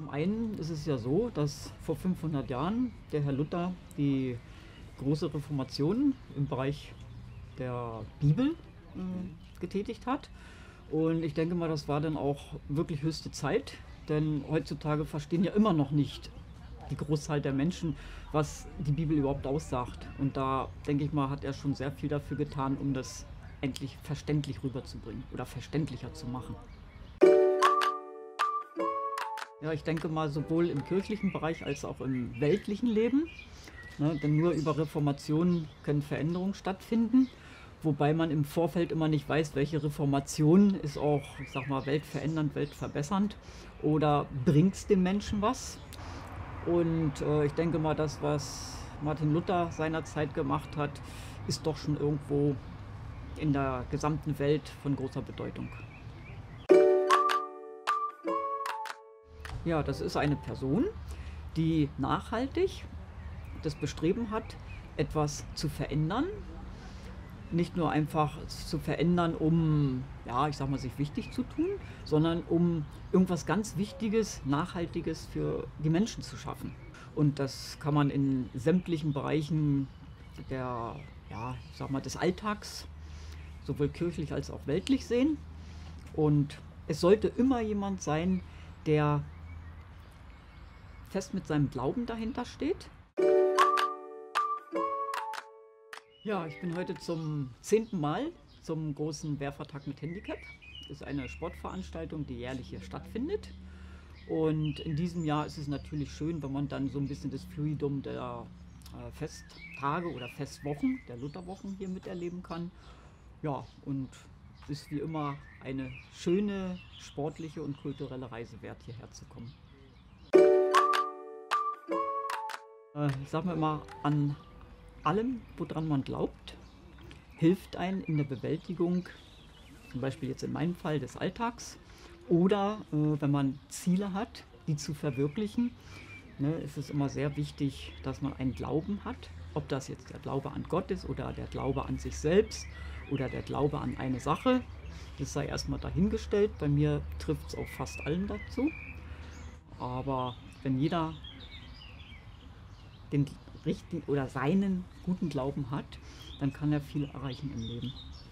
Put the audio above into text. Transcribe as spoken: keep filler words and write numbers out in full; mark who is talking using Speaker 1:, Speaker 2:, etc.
Speaker 1: Zum einen ist es ja so, dass vor fünfhundert Jahren der Herr Luther die große Reformation im Bereich der Bibel äh, getätigt hat. Und ich denke mal, das war dann auch wirklich höchste Zeit, denn heutzutage verstehen ja immer noch nicht die Großzahl der Menschen, was die Bibel überhaupt aussagt. Und da, denke ich mal, hat er schon sehr viel dafür getan, um das endlich verständlich rüberzubringen oder verständlicher zu machen. Ja, ich denke mal, sowohl im kirchlichen Bereich als auch im weltlichen Leben. Ne, denn nur über Reformationen können Veränderungen stattfinden. Wobei man im Vorfeld immer nicht weiß, welche Reformation ist auch, ich sag mal, weltverändernd, weltverbessernd oder bringt es dem Menschen was. Und äh, ich denke mal, das, was Martin Luther seinerzeit gemacht hat, ist doch schon irgendwo in der gesamten Welt von großer Bedeutung. Ja, das ist eine Person, die nachhaltig das Bestreben hat, etwas zu verändern. Nicht nur einfach zu verändern, um, ja, ich sag mal, sich wichtig zu tun, sondern um irgendwas ganz Wichtiges, Nachhaltiges für die Menschen zu schaffen. Und das kann man in sämtlichen Bereichen der, ja, ich sag mal, des Alltags, sowohl kirchlich als auch weltlich sehen. Und es sollte immer jemand sein, der fest mit seinem Glauben dahinter steht. Ja, ich bin heute zum zehnten Mal zum großen Werfertag mit Handicap. Das ist eine Sportveranstaltung, die jährlich hier stattfindet. Und in diesem Jahr ist es natürlich schön, wenn man dann so ein bisschen das Fluidum der äh, Festtage oder Festwochen, der Lutherwochen hier miterleben kann. Ja, und es ist wie immer eine schöne sportliche und kulturelle Reise wert, hierher zu kommen. Äh, ich sage mir immer, an allem, woran man glaubt, hilft einem in der Bewältigung, zum Beispiel jetzt in meinem Fall des Alltags, oder äh, wenn man Ziele hat, die zu verwirklichen, ne, ist es immer sehr wichtig, dass man einen Glauben hat, ob das jetzt der Glaube an Gott ist oder der Glaube an sich selbst oder der Glaube an eine Sache. Das sei erstmal dahingestellt, bei mir trifft es auf fast allen dazu. Aber wenn jeder den richtigen oder seinen guten Glauben hat, dann kann er viel erreichen im Leben.